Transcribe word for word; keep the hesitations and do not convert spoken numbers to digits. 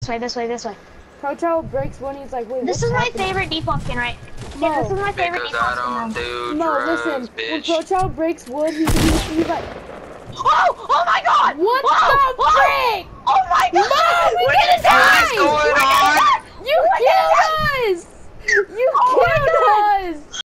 way, this way, this way. Pro Child breaks one. He's like, wait. This is my happening? favorite default skin, right? No. Yeah, this is my favorite Because default I skin. don't do No, drugs, listen. When bitch. Pro Child breaks wood, he's, he's, he's like, Oh! Oh my god! what Whoa, the whoa, frick? Oh my god! No, we We're gotta gonna